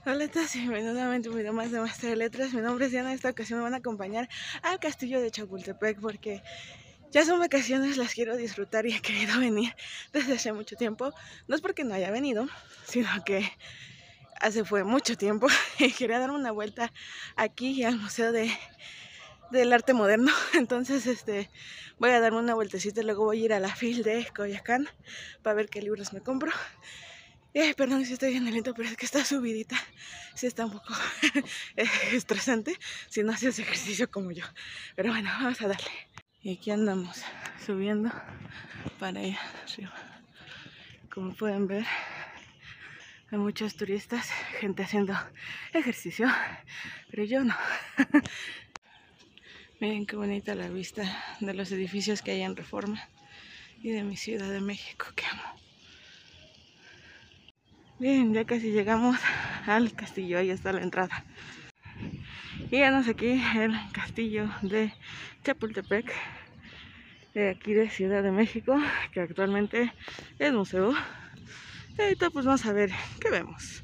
Hola a todos y bienvenidos nuevamente a un video más de Maestra de Letras. Mi nombre es Diana. En esta ocasión me van a acompañar al castillo de Chapultepec porque ya son vacaciones, las quiero disfrutar y he querido venir desde hace mucho tiempo. No es porque no haya venido, sino que fue mucho tiempo y quería darme una vuelta aquí al Museo del Arte Moderno. Entonces voy a darme una vueltecita y luego voy a ir a la FIL de Coyoacán para ver qué libros me compro. Perdón si estoy en el lento, pero es que está subidita. Sí está un poco estresante si no haces ejercicio como yo. Pero bueno, vamos a darle. Y aquí andamos subiendo para allá arriba. Como pueden ver, hay muchos turistas, gente haciendo ejercicio, pero yo no. Miren qué bonita la vista de los edificios que hay en Reforma y de mi Ciudad de México, que amo. Bien, ya casi llegamos al castillo, ahí está la entrada. Y ya nos aquí el castillo de Chapultepec, de aquí de Ciudad de México, que actualmente es museo. Y ahorita pues vamos a ver qué vemos.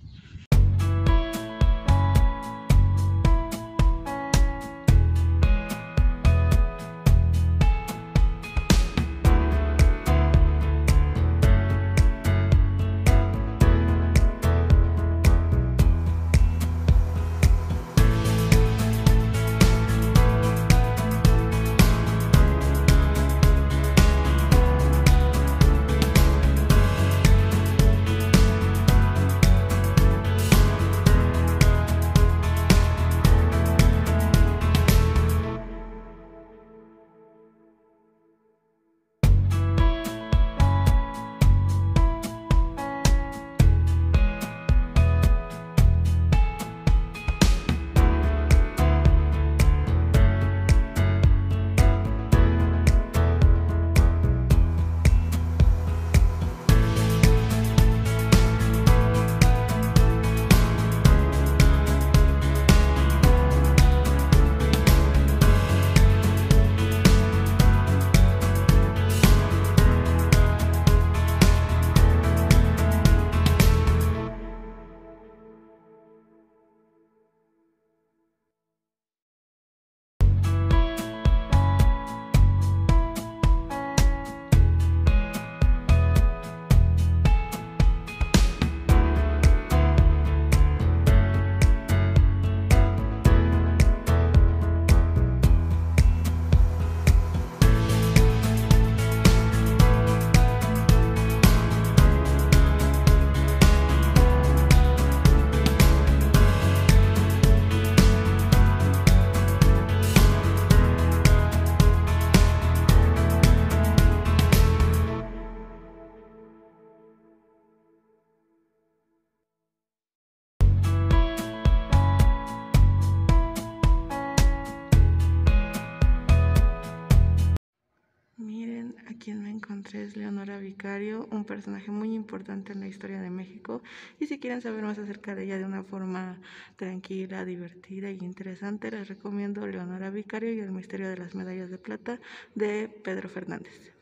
Miren a quien me encontré, es Leonora Vicario, un personaje muy importante en la historia de México. Y si quieren saber más acerca de ella de una forma tranquila, divertida y interesante, les recomiendo Leonora Vicario y el misterio de las medallas de plata de Pedro Fernández.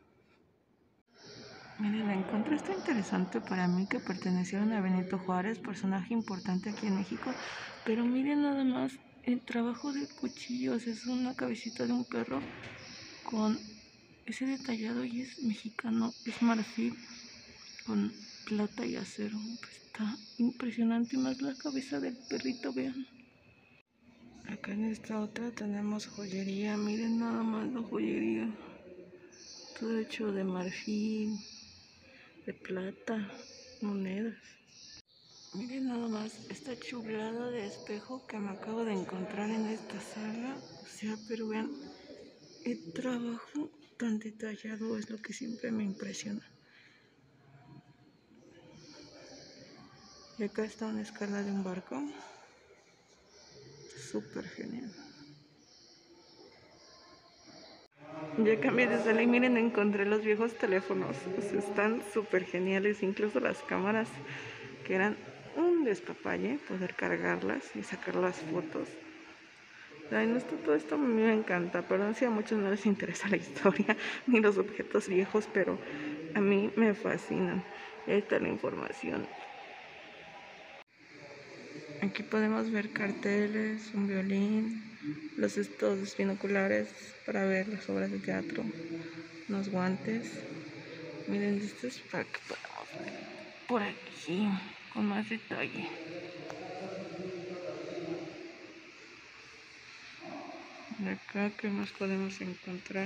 Miren, la encontré está interesante para mí, que pertenecieron a Benito Juárez, personaje importante aquí en México. Pero miren nada más el trabajo de cuchillos, es una cabecita de un perro con ese detallado y es mexicano, es marfil con plata y acero. Está impresionante, más la cabeza del perrito, vean. Acá en esta otra tenemos joyería, miren nada más la joyería. Todo hecho de marfil, de plata, monedas. Miren nada más esta chulada de espejo que me acabo de encontrar en esta sala. O sea, pero vean, el trabajo tan detallado es lo que siempre me impresiona. Y acá está una escala de un barco. Súper genial. Ya cambié de sala y miren, encontré los viejos teléfonos. Pues están súper geniales, incluso las cámaras, que eran un despapalle poder cargarlas y sacar las fotos. Ay, no, todo esto a mí me encanta. Perdón si a muchos no les interesa la historia ni los objetos viejos, pero a mí me fascinan. Ahí está la información. Aquí podemos ver carteles, un violín, estos binoculares para ver las obras de teatro, unos guantes. Miren, esto es para que podamos ver por aquí con más detalle. De acá, ¿qué más podemos encontrar?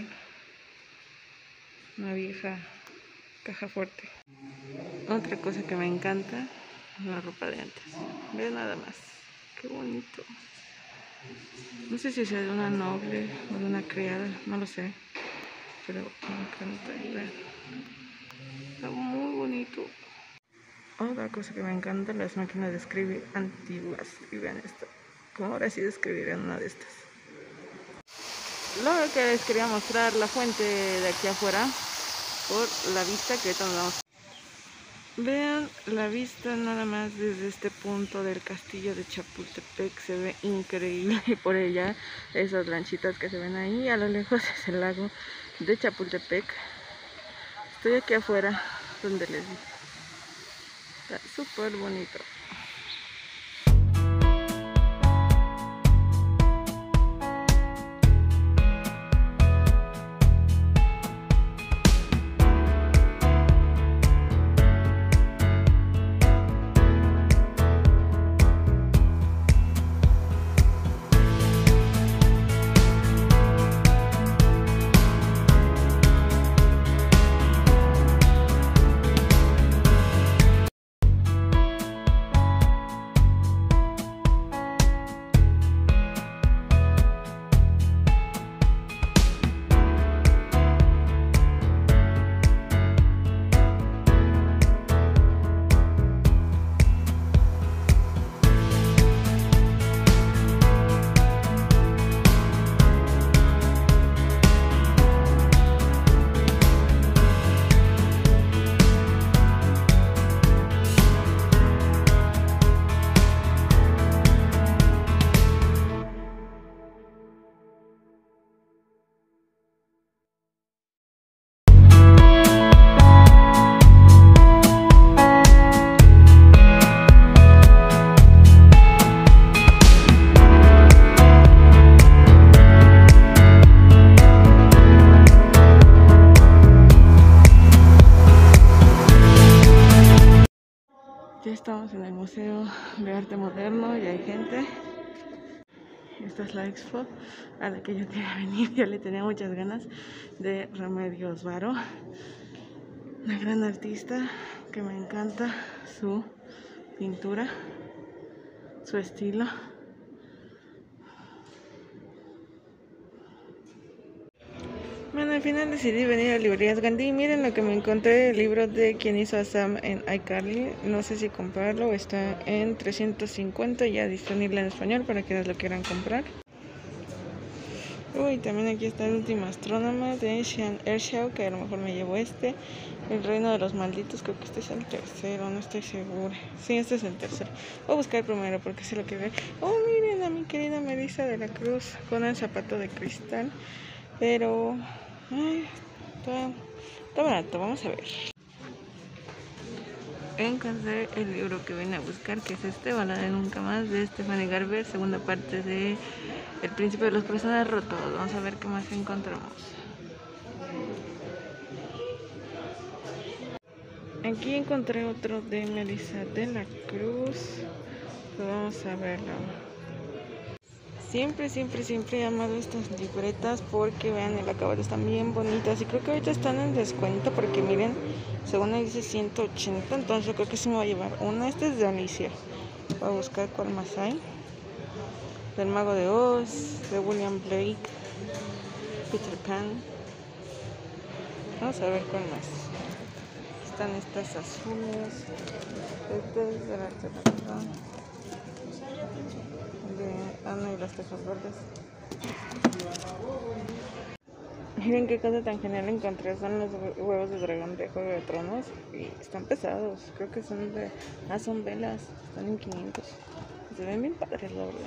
Una vieja caja fuerte. Otra cosa que me encanta, la ropa de antes. Vean nada más, qué bonito. No sé si sea de una noble o de una criada, no lo sé, pero me encanta. Vean, está muy bonito. Otra cosa que me encanta, las máquinas de escribir antiguas. Y vean esto, como ahora sí describiré una de estas. Lo que les quería mostrar, la fuente de aquí afuera, por la vista que ahorita nos damos. Vean la vista nada más desde este punto del castillo de Chapultepec, se ve increíble. Y por ella, esas lanchitas que se ven ahí, a lo lejos es el lago de Chapultepec. Estoy aquí afuera, donde les digo. Está súper bonito. Ya estamos en el Museo de Arte Moderno y hay gente. Esta es la expo a la que yo quería venir, yo le tenía muchas ganas, de Remedios Varo, una gran artista que me encanta su pintura, su estilo. Bueno, al final decidí venir a Librerías Gandhi. Miren lo que me encontré, el libro de Quien hizo a Sam en iCarly. No sé si comprarlo, está en 350, ya disponible en español para quienes lo quieran comprar. Uy, también aquí está El último astrónomo de Sean Ershaw, que a lo mejor me llevo este. El reino de los malditos, creo que este es el tercero, no estoy segura. Sí, este es el tercero. Voy a buscar el primero porque sé lo que ve. Oh, miren a mi querida Melissa de la Cruz con el zapato de cristal. Pero ay, está barato, vamos a ver. Encontré el libro que vine a buscar, que es este, Balada de Nunca Más, de Stephanie Garber, segunda parte de El Príncipe de los Corazones Rotos. Vamos a ver qué más encontramos. Aquí encontré otro de Melissa de la Cruz. Vamos a verlo. Siempre he amado estas libretas porque vean, el acabado están bien bonitas y creo que ahorita están en descuento porque miren, según ahí dice 180, entonces yo creo que sí me voy a llevar una. Esta es de Alicia, voy a buscar cuál más hay. Del Mago de Oz, de William Blake, Peter Pan. Vamos a ver cuál más. Están estas azules, este es de la alternativa de Ana y las Tejas Verdes. Miren qué cosa tan genial encontré, son los huevos de dragón de Juego de Tronos y están pesados, creo que son de... son velas, están en 500, se ven bien padres la verdad.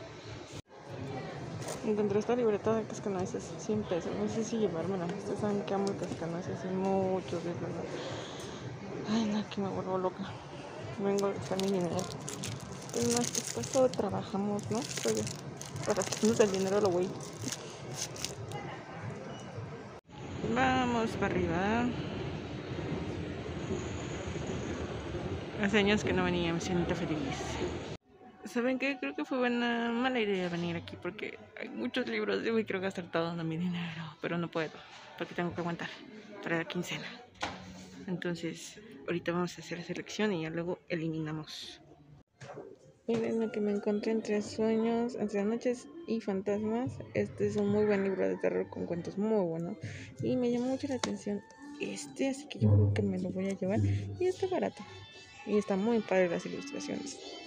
Encontré esta libreta de cascanueces, 100 pesos, no sé si llevármela, ustedes saben que amo el cascanueces y muchos de verdad. Ay no, que me vuelvo loca, vengo a gastar mi dinero. En nuestro caso trabajamos, ¿no? Pero para hacernos el dinero lo voy. Vamos para arriba. Hace años que no venía, me siento feliz. ¿Saben qué? Creo que fue una mala idea venir aquí porque hay muchos libros y me quiero gastar todo mi dinero, pero no puedo porque tengo que aguantar para la quincena. Entonces, ahorita vamos a hacer selección y ya luego eliminamos. Miren lo que me encontré entre sueños, entre noches y fantasmas. Este es un muy buen libro de terror con cuentos muy buenos y me llamó mucho la atención así que yo creo que me lo voy a llevar y está barato y está muy padre las ilustraciones.